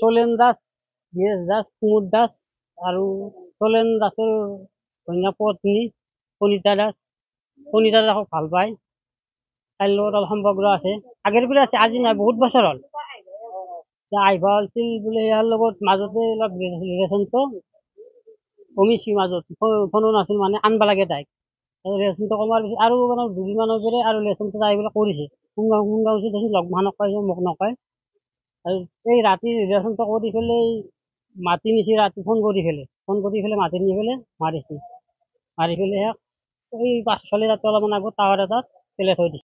চলেন দাস, বীৰেশ দাস, কুমুদ দাস আৰু চলেন দাসৰ কন্যা পত্নী কণিতা দাস। কণিতা দাসক ভাল পায়, তাইৰ লগত অলপ সম্পৰ্ক আছে, আগৰ পৰা আছে, আজি নাই বহুত বছৰ হ'ল। আহিব আছিল বোলে, ইয়াৰ লগত মাজতে অলপ ৰিলেশ্যনটো কমিছে, মাজত ফোনো নাছিল, মানে আনব লাগে তাইক। ৰিলেশ্যনটো কমাৰ পিছত আৰু মানে দুদিনমানৰ পৰা আৰু ৰিলেশ্যনটো তাই বোলে কৰিছে। কোনবা উচিত লগ মানক কয়, মোক নকয়। আৰু এই ৰাতি ৰিলেশ্যনটো কৰি পেলাই মাতি নিছে, ৰাতি ফোন কৰি পেলাই মাতি নি পেলাই মাৰিছে। মাৰি পেলাই এই পাছফালে তাতে অলপমান আগত টাৱাৰ এটাত পেলাই থৈ দিছে।